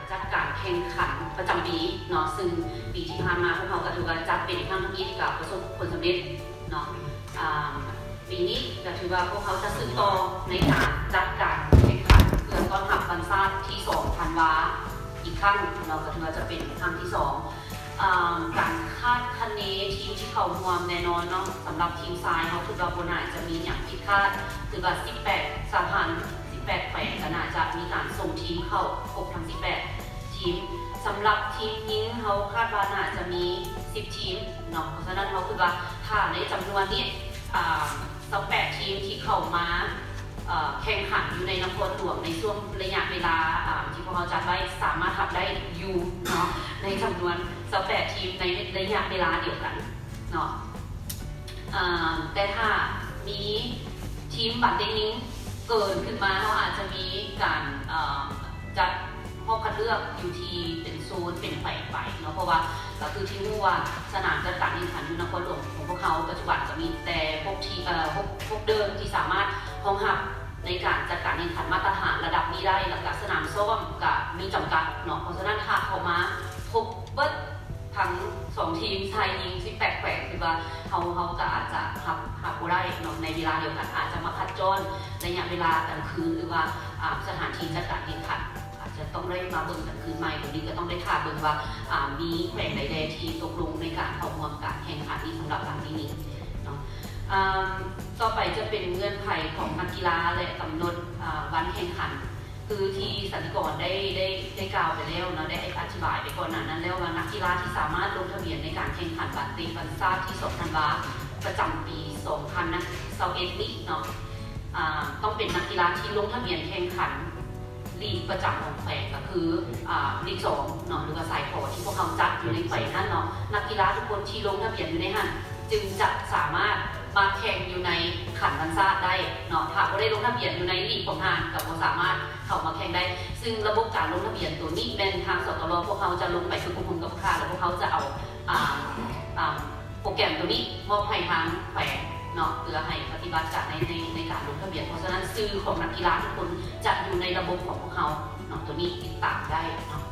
จัดการแข่งขันประจำปีเนาะซึ่งปีที่ผ่านมาพวกเขาก็ถือว่าจัดเป็นครั้งที่กับประสบผลสำเร็จเนาะปีนี้ก็ถือว่าพวกเขาจะสืบต่อในการจัดการแข่งขันเพื่อต้อนรับวันศาสตร์ที่2ธันวาอีกครั้งเราก็ถือว่าจะเป็นครั้งที่2การคาดคะเนทีมที่เขาร่วมแน่นอนเนาะสำหรับทีมทรายเขาถือว่าบนอาจจะมีอย่างผิดคาดถือว่า18 สหพันธ์18 แขวงก็น่าจะมีการส่งทีมเข้าครบทั้ง18 ทีมสำหรับทีมยิงเขาคาดว่าน่าจะมี10 ทีมเนาะเพราะฉะนั้นเขาคือว่าถ้าในจำนวนนี้28 ทีมที่เข้ามาแข่งขันอยู่ในนครหลวงในช่วงระยะเวลาที่พวกเราจัดไว้สามารถทำได้อยู่เนาะในจำนวน28 ทีมในระยะเวลาเดียวกันเนาะแต่ถ้ามีทีมบัตรเดนิงเกินขึ้นมาเขาอาจจะมีการจัดห้องคัดเลือกอยู่ที่เป็นโซนเป็นแขวงไปเนาะเพราะว่าก็คือที่รู้ว่าสนามจัดการแข่งขันอยู่นครหลวงของพวกเขาปัจจุบันจะมีแต่พวกเดิมที่สามารถรองรับในการจัดการแข่งขันมาตรฐานระดับนี้ได้หลักสนามซ้อมกับมีจำกัดเนาะเพราะฉะนั้นถ้าเขามาพบเบิ้ลทั้ง2 ทีมชายหญิงที่แปลกแขวงคือว่าเขาก็อาจจะหักบ่ได้เนาะในเวลาเดียวกันอาจจะมาคัดจรระยะเวลากลางคืนหรือว่าสถานที่จัดการแข่งขันจะต้องได้มาเบิ่งกันคืนใหม่ตรงนี้ก็ต้องได้ข่าวเบิ่งว่ามีแขวงใดๆที่ตกลงในการเข้าร่วมการแข่งขันนี้สำหรับครั้งนี้เนาะต่อไปจะเป็นเงื่อนไขของนักกีฬาและกำหนดวันแข่งขันคือที่สันติกรได้กล่าวไปแล้วเนาะได้อธิบายไปก่อนนั้นแล้วว่านักกีฬาที่สามารถลงทะเบียนในการแข่งขันวันศาสตร์ที่2ธันวาประจำปี2021นี้เนาะต้องเป็นนักกีฬาที่ลงทะเบียนแข่งขันลีกประจำของแขวงก็คือลีก2เนาะหรือว่าสายขอที่พวกเขาจัดอยู่ในแขวงนั่นเนาะนักกีฬาทุกคนที่ลงทะเบียนอยู่ในหันจึงจะสามารถมาแข่งอยู่ในขันวันศาสตร์ได้เนาะถ้าเขาได้ลงทะเบียนอยู่ในลีกของหันกับเขาสามารถเข้ามาแข่งได้ซึ่งระบบการลงทะเบียนตัวนี้เป็นทางสตรพวกเขาจะลงไปคือข้อมูลกับค่าแล้วพวกเขาจะเอาโปรแกรมตัวนี้มอบให้ทางแขวงเนาะเพื่อให้ปฏิบัติการในการลงทะเบียนเพราะฉะนั้นสื่อของนักกีฬาทุกคนจะอยู่ในระบบของพวกเขาเนาะตัวนี้ติดตามได้เนาะ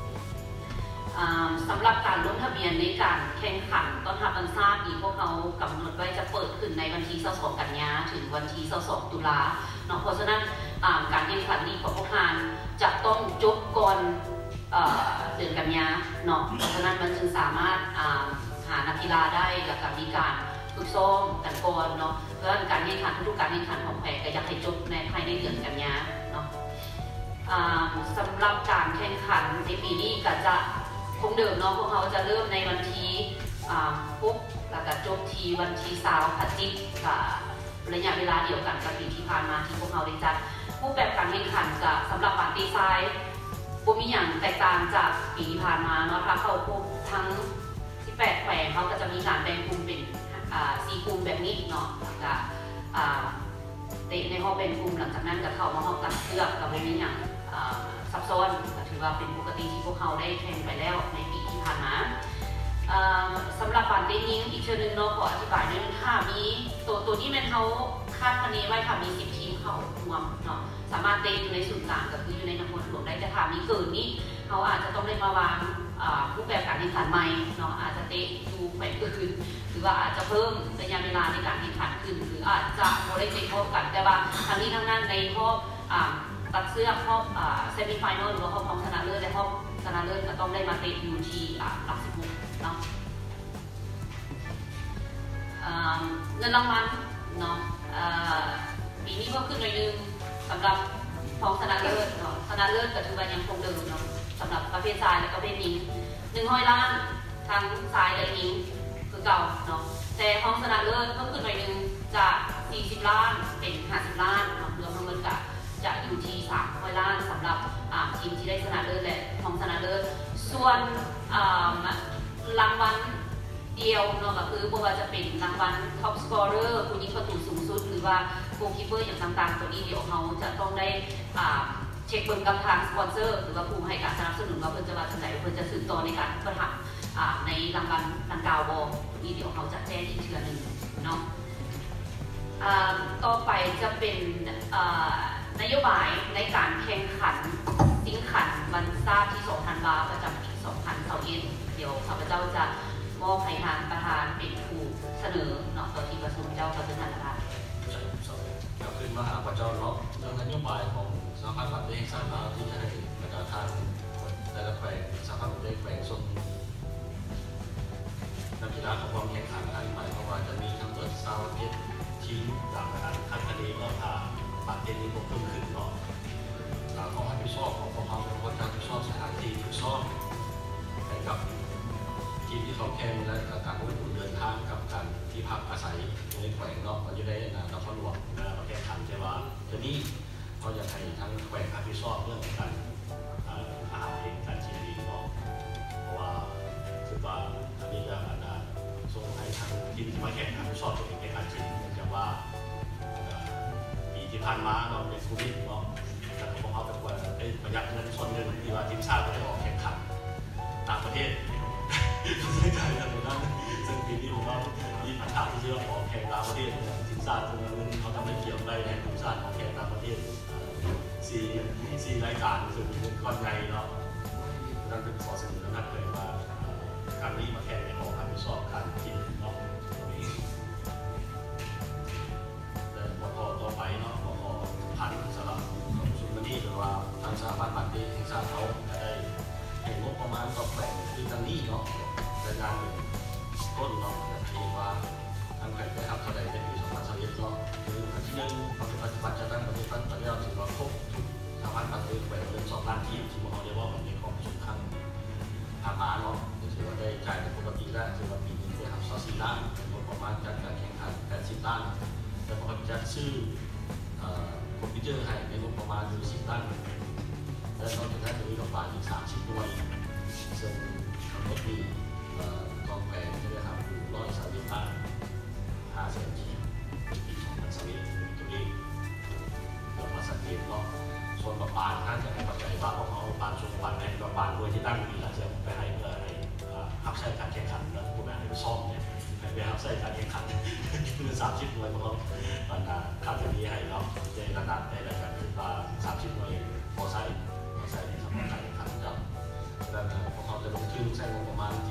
สำหรับการลงทะเบียนในการแข่งขันต้อนรับวันศาสตร์พวกเขากำหนดไว้จะเปิดขึ้นในวันที่22 กันยาถึงวันที่22 ตุลาเนาะเพราะฉะนั้นการแข่งขันนี้ของพวกเขาจะต้องจบก่อนเดือนกันยาเนาะเพราะฉะนั้นมันจึงสามารถหานักกีฬาได้และก็มีการฝึกซ้อมกันก่อนเนาะเพื่อการแข่งขันทุกการแข่งขันของแขวงก็อยากให้จบในภายในเดือนกันยาเนาะสำหรับการแข่งขันในปีนี้ก็จะคงเดิมเนาะพวกเขาจะเริ่มในวันที่6แล้วก็จบที่วันที่20พฤศจิกายนระยะเวลาเดียวกันกับปีที่ผ่านมาที่พวกเขาได้จัดรูปแบบการแข่งขันกับสำหรับปาร์ตี้ไซด์บ่มีอย่างแตกต่างจากปีที่ผ่านมาเนาะถ้าเข้าพบทั้ง18 แขวงเขาก็จะมีการแบ่งกลุ่มเป็น4 กลุ่มแบบนี้เนาะแล้วก็เตะในห้องเป็นกลุ่มหลังจากนั้นก็เข้ามาห้องตัดเชือกกับบ่มีอย่างซับซ้อนก็ถือว่าเป็นปกติที่พวกเขาได้แข่งไปแล้วในปีที่ผ่านมาสำหรับบัตรเดนิงอีกเชิญหนึ่งเนาะขออธิบายนิดนึงค่ะมีตัวนี้เป็นเขาคาดคะเนไว้ค่ะมี10 ทีมเข้ารวมเนาะสามารถเตะอยู่ในศูนย์กลางก็คืออยู่ในนครหลวงได้แต่ถ้ามีเกินนี้เขาอาจจะต้องได้มาวางรูปแบบการแข่งขันใหม่เนาะอาจจะเตะดูแขวงอื่นหรือว่าอาจจะเพิ่มระยะเวลาในการแข่งขันขึ้นหรืออาจจะโมได้เตะพร้อมกันแต่ว่าทั้งนี้ทั้งนั้นในรอบตัดเสื้อรอบเซมิไฟแนลหรือว่ารอบชนะเลิศและรอบชนะเลิศก็ต้องได้มาเตะอยู่ที่หลัก16เนาะเงินรางวัลเนาะปีนี้ก็ขึ้นหน่อยนึงสำหรับของชนะเลิศเนาะชนะเลิศก็ถือว่ายังคงเดิมเนาะสำหรับประเภทชายและประเภทหญิง100 ล้านทั้งชายและหญิงคือเก่าเนาะแต่ของชนะเลิศเพิ่มขึ้นหน่อยนึงจาก40 ล้านเป็น50 ล้านเนาะรวมทั้งหมดก็จะอยู่ที่300 ล้านสำหรับทีมที่ได้ชนะเลิศและของชนะเลิศส่วนรางวัลเดียวเนาะก็คือบ่ว่าจะเป็นรางวัลท็อปสกอร์เรอร์ผู้ยิงประตูสูงสุดหรือว่าโกลคีเปอร์อย่างต่างๆตัวนี้เดี๋ยวเขาจะต้องได้เช็คเบิ่งกับทางสปอนเซอร์หรือว่าผู้ให้การสนับสนุนว่าเพิ่นจะว่าจังได๋เพิ่นจะสืบต่อในการประทับในรางวัลดังกล่าวบ่ตัวนี้เดี๋ยวเขาจะแจ้งอีกเทื่อนึงเนาะต่อไปจะเป็นนโยบายในการแข่งขันสิงขันวันศาสตร์ที่บาทประจำปี2021เดี๋ยวข้าพเจ้าจะมอบให้ทางประธานเป็นผู้เสนอเนาะต่อที่ประชุมเจ้าขอบคุณท่านประธานก็คือมหาพระเจ้าเนาะเรื่องนโยบายของสหภาพบัตรแห่งชาติลาวที่จะให้ประชาชนแต่ละแขวงสหภาพบัตรแขวงส่งนักกีฬาของความแข่งขันอันใหม่เพราะว่าจะมีทั้งเปิดซาวเก็ตทีมจากการคัดคะแนนก็พาบัตรเทนนิสเพิ่มขึ้นเนาะของอันที่ชอบของพวกเขาเป็นคนที่ชอบสถานที่ที่ชอบให้กับทีมที่เขาแข่งและการเดินทางกับการที่พักอาศัยในแขวงเนาะมันจะได้นครหลวงประเทศขันแต่ว่าทีนี้เขาอยากให้ทั้งแขวงรับผิดชอบเรื่องการอาหารเองการกินดีเนาะเพราะว่าคือว่าอันนี้จะส่งให้ทางทีมที่มาแข่งรับผิดชอบตัวเองในการกินเนื่องจากว่าปีที่ผ่านมาเราเป็นโควิดเนาะแต่พวกเขาเป็นคนประหยัดเงินส่วนหนึ่งที่ว่าทีมชาติก็จะออกแข่งขันต่างประเทศไม่ใช่ใจอะไรนั่นซึ่งปีนี้ผมว่ามีปัญหาที่เชื่อขอแข่งต่างประเทศทีมชาติเงินเขาทำให้เกี่ยวได้ในทีมชาติของแข่งต่างประเทศ4รายการซึ่งเป็นก้อนใหญ่เนาะนั่นเป็นขอเสนอนักเลยว่าการนี้มาแข่งในของการชอบการกินเนาะแต่พอต่อไปเนาะพอผ่านสำหรับชุดนี้หรือว่าทางสหภาพบัตรแห่งชาติเขาได้เห็นงบประมาณต่อแข่งที่ทางนี้เนาะในงานต้นเนาะเองว่าทางแข่งได้ทำเขาได้ในปี2021เนาะคืออันที่1ปัจจุบันจะตั้งประเทศตั้งแต่แล้วถือว่าครบทุกสหภาพบัตรแข่งเป็น2 ล้านทีมที่เขาเรียกว่ามันเป็นของสำคัญผ่านมาเนาะถือว่าได้จ่ายเป็นปกติแล้วถือว่าปีนี้ได้ทำ24 ล้านงบประมาณการแข่งขัน80 ล้านแต่พอจะซื้อคอมพิวเตอร์ให้ในงบประมาณ10 ล้านและนอกจากนั้นจะมีโรงพยาบาลอีก30 หน่วยซึ่งทั้งหมดมีกองแผนใช่ไหมครับ130 ล้าน500,000 ทีปี2021ตัวนี้เรามาสังเกตเนาะส่วนประมาณท่านจะให้ปัจจัยว่าพวกเขาบานส่วนวันในประมาณด้วยที่ตั้งปีละจะไปให้เพื่อให้หักใช้การแข่งขันแล้วผู้บริหารไปซ่อมเนี่ยไปหักใช้การแข่งขันคือ30 หน่วยพวกเขาบรรดาค่าจะมีให้เราในระดับในระดับคือว่า30 หน่วยพอใช้ในสำหรับการแข่งขันครับดังนั้นพวกเขาจะลงทุนใช้งบประมาณที่